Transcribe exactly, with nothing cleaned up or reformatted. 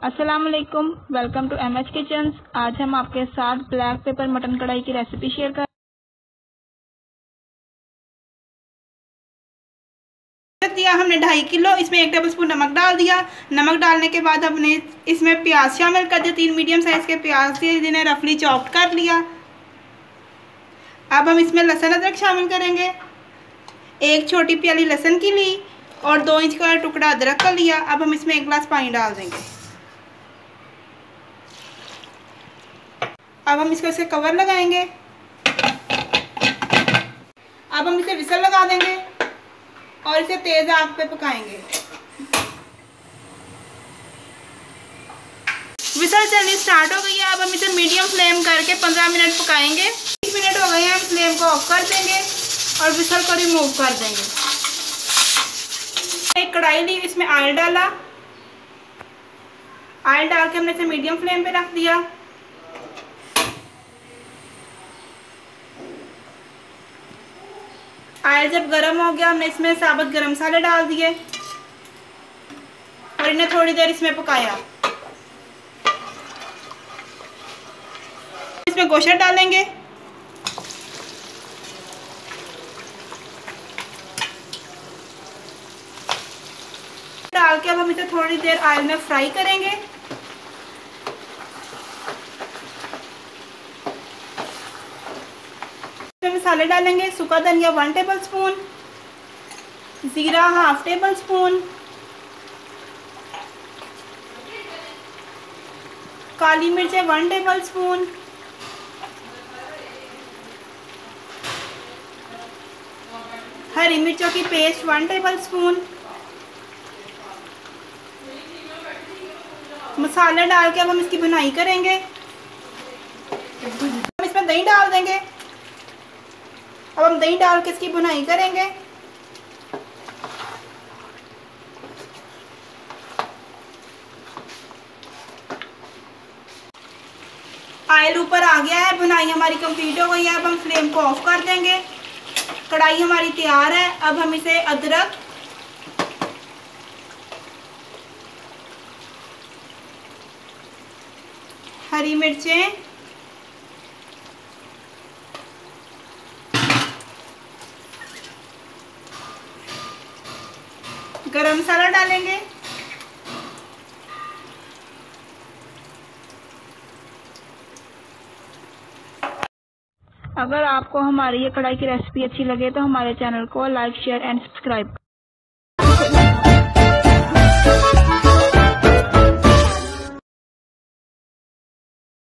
अस्सलाम वालेकुम, welcome to M H kitchens. आज हम आपके साथ ब्लैक पेपर मटन कढ़ाई की रेसिपी शेयर कर दिया हमने ढाई किलो। इसमें एक टेबल स्पून नमक डाल दिया। नमक डालने के बाद हमने इसमें प्याज शामिल कर दिया। तीन मीडियम साइज के प्याज दिए जिन्हें रफली चॉप्ड कर लिया। अब हम इसमें लहसुन अदरक शामिल करेंगे। एक छोटी प्याली लहसुन की ली और दो इंच का टुकड़ा अदरक का लिया। अब हम इसमें एक गिलास पानी डाल देंगे। अब हम इसको इसे कवर लगाएंगे। अब हम इसे विसल लगा देंगे और इसे तेज आंच पे पकाएंगे। विसल चलनी स्टार्ट हो गई है। अब हम इसे मीडियम फ्लेम करके पंद्रह मिनट पकाएंगे। बीस मिनट हो गए हैं, हम फ्लेम को ऑफ कर देंगे और विसल को रिमूव कर देंगे। एक कढ़ाई ली, इसमें ऑयल डाला। ऑयल डाल के हमने इसे मीडियम फ्लेम पे रख दिया। ऑयल जब गर्म हो गया, हमने इसमें साबुत गरम मसाले डाल दिए और इन्हें थोड़ी देर इसमें पकाया। इसमें गोश्त डालेंगे। डाल के अब हम इसे थोड़ी देर ऑयल में फ्राई करेंगे। मसाले डालेंगे। सूखा धनिया वन टेबल स्पून, जीरा हाफ टेबल स्पून, काली मिर्चें वन टेबल स्पून, हरी मिर्चों की पेस्ट वन टेबल स्पून। मसाले डाल के अब हम इसकी भुनाई करेंगे। हम इसमें दही डाल देंगे। अब हम दही डाल के इसकी भुनाई करेंगे। ऑयल ऊपर आ गया है, भुनाई हमारी कंप्लीट हो गई है। अब हम फ्लेम को ऑफ कर देंगे। कढ़ाई हमारी तैयार है। अब हम इसे अदरक, हरी मिर्चें, गरम मसाला डालेंगे। अगर आपको हमारी ये कढ़ाई की रेसिपी अच्छी लगे तो हमारे चैनल को लाइक, शेयर एंड सब्सक्राइब